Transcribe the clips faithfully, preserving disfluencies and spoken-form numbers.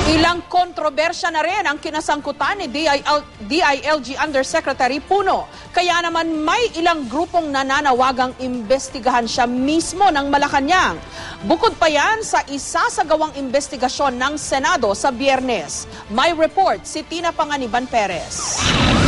Ilang kontrobersya na rin ang kinasangkutan ni D I L G Undersecretary Puno. Kaya naman may ilang grupong nananawagang imbestigahan siya mismo ng Malacanang. Bukod pa yan sa isasagawang investigasyon ng Senado sa Biyernes. May report si Tina Panganiban Perez.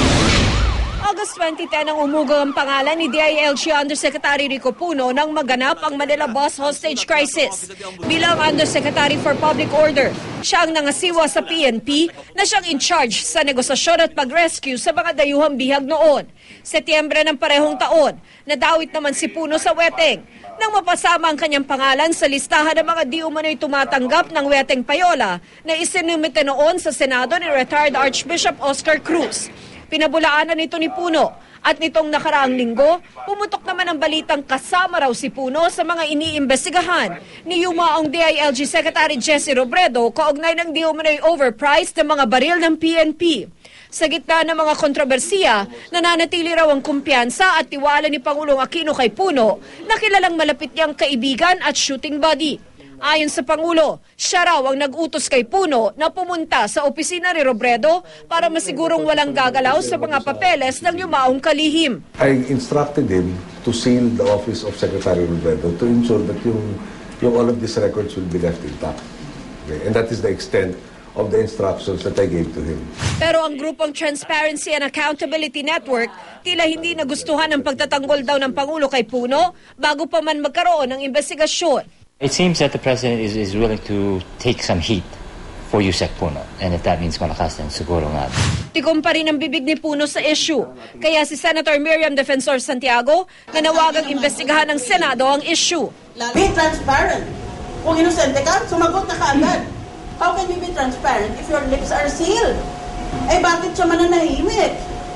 August twenty ten ang umugang ang pangalan ni D I L G Undersecretary Rico Puno nang maganap ang Manila Bus Hostage Crisis. Bilang Undersecretary for Public Order, siya ang nangasiwa sa P N P na siyang in charge sa negosasyon at pag-rescue sa mga dayuhang bihag noon. Setyembre ng parehong taon, nadawit naman si Puno sa weteng nang mapasama ang kanyang pangalan sa listahan ng mga di umano'y tumatanggap ng weteng payola na isinumite noon sa Senado ni retired Archbishop Oscar Cruz. Pinabulaanan nito ni Puno at nitong nakaraang linggo, pumutok naman ang balitang kasama raw si Puno sa mga iniimbestigahan ni yumaong D I L G Secretary Jesse Robredo kaugnay ng di umano'y overpriced ng mga baril ng P N P. Sa gitna ng mga kontrobersiya, nananatili raw ang kumpiyansa at tiwala ni Pangulong Aquino kay Puno na kilalang malapit niyang kaibigan at shooting buddy. Ayon sa Pangulo, siya raw ang nag-utos kay Puno na pumunta sa opisina ni Robredo para masigurong walang gagalaw sa mga papeles ng yumaong kalihim. I instructed him to seal the office of Secretary Robredo to ensure that yung, yung all of these records will be left intact. Okay? And that is the extent of the instructions that I gave to him. Pero ang grupong Transparency and Accountability Network tila hindi nagustuhan ang pagtatanggol daw ng Pangulo kay Puno bago pa man magkaroon ng investigasyon. It seems that the President is, is willing to take some heat for Yusek Puno, and if that means malakas din, siguro nga. Tikom pa rin ang bibig ni Puno sa issue. Kaya si Senator Miriam Defensor Santiago nanawagang imbestigahan ng Senado ang issue. Be transparent. Kung inosente ka, sumagot na kaagad. How can you be transparent if your lips are sealed? Eh bakit siya mananahimik?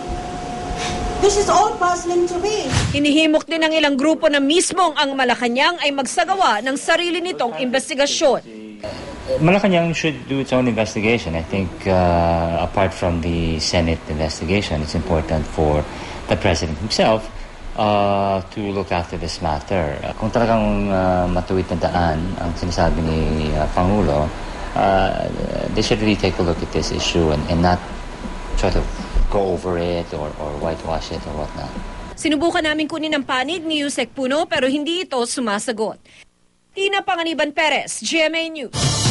This is all puzzling to me. Hinihimok din ng ilang grupo na mismong ang Malacanang ay magsagawa ng sarili nitong investigasyon. Malacanang should do its own investigation. I think uh, apart from the Senate investigation, it's important for the President himself uh, to look after this matter. Uh, kung talagang uh, matuwid na daan ang sinasabi ni uh, Pangulo, uh, they should really take a look at this issue and, and not try to go over it or, or whitewash it or whatnot. Sinubukan namin kunin ang panig ni Yusek Puno pero hindi ito sumasagot. Tina Panganiban Perez, G M A News.